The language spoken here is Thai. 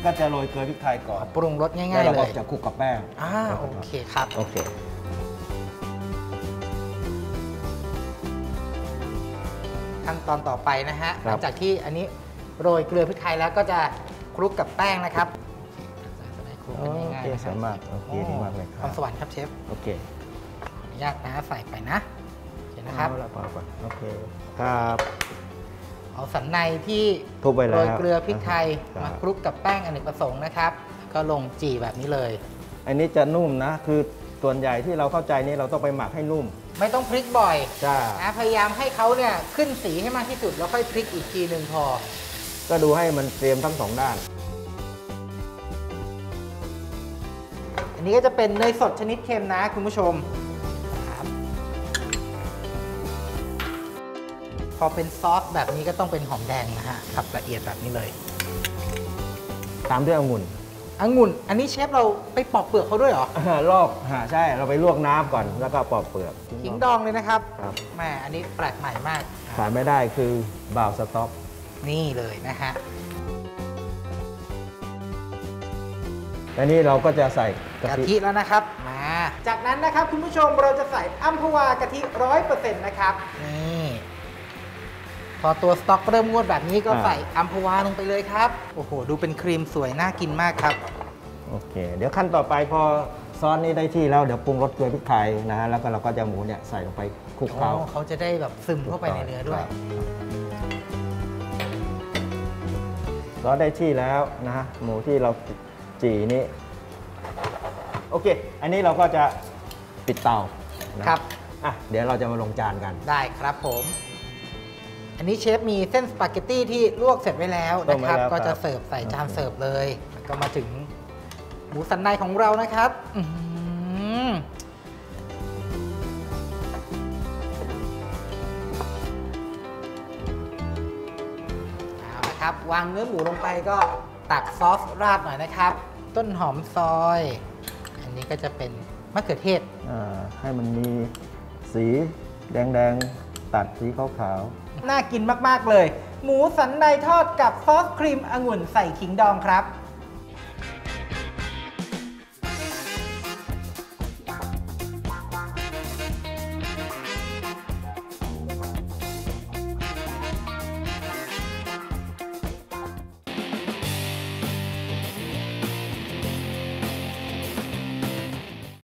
ก็จะโรยเกลือพริกไทยก่อนปรุงรสง่ายๆเลยแล้วเราก็จะคลุกกับแป้งโอเคครับโอเคขั้นตอนต่อไปนะฮะหลังจากที่อันนี้โรยเกลือพริกไทยแล้วก็จะคลุกกับแป้งนะครับคลุกกันง่ายๆสวยมากโอเคดีมากเลยครับความสวรรค์ครับเชฟโอเคขออนุญาตนะใส่ไปนะเห็นนะครับโอเคครับเอาสันในที่ทุบไปแล้วโรยเกลือพริกไทยมาคลุกกับแป้งอเนกประสงค์นะครับก็ลงจี่แบบนี้เลยอันนี้จะนุ่มนะคือส่วนใหญ่ที่เราเข้าใจนี่เราต้องไปหมักให้นุ่มไม่ต้องพลิกบ่อยจ้าพยายามให้เขาเนี่ยขึ้นสีให้มากที่สุดแล้วค่อยพลิกอีกทีหนึ่งพอก็ดูให้มันเตรียมทั้งสองด้านอันนี้ก็จะเป็นเนยสดชนิดเค็มนะคุณผู้ชมพอเป็นซอสแบบนี้ก็ต้องเป็นหอมแดงนะฮะขับละเอียดแบบนี้เลยตามด้วยองุ่นอันนี้เชฟเราไปปอกเปลือกเขาด้วยเหรอลอกใช่เราไปลวกน้ำก่อนแล้วก็ปอกเปลือกขิงดองเลยนะครับแม่อันนี้แปลกใหม่มากขาดไม่ได้คือบราวน์สต๊อกนี่เลยนะฮะและนี่เราก็จะใส่กะทิแล้วนะครับมาจากนั้นนะครับคุณผู้ชมเราจะใส่อัมพวากะทิ 100% นะครับนี่พอตัวสต๊อกเริ่มงวดแบบนี้ก็ใส่อัมพวาลงไปเลยครับโอ้โหดูเป็นครีมสวยน่ากินมากครับโอเคเดี๋ยวขั้นต่อไปพอซอสนี้ได้ที่แล้วเดี๋ยวปรุงรสเกลือพริกไทยนะฮะแล้วก็เราก็จะหมูเนี่ยใส่ลงไปคลุกเคล้าเขาจะได้แบบซึมเข้าไปในเนื้อด้วยซอสได้ที่แล้วนะฮะหมูที่เราจี่นี้โอเคอันนี้เราก็จะปิดเตาครับเดี๋ยวเราจะมาลงจานกันได้ครับผมอันนี้เชฟมีเส้นสปาเกตตี้ที่ลวกเสร็จไว้แล้วนะครับก็จะเสิร์ฟใส่จานเสิร์ฟเลยแล้วก็มาถึงหมูสันในของเรานะครับเอาละครับวางเนื้อหมูลงไปก็ตักซอสราดหน่อยนะครับต้นหอมซอยอันนี้ก็จะเป็นมะเขือเทศให้มันมีสีแดงๆตัดสีขาวน่ากินมากๆเลยหมูสันในทอดกับซอสครีมองุ่นใส่ขิงดองครับ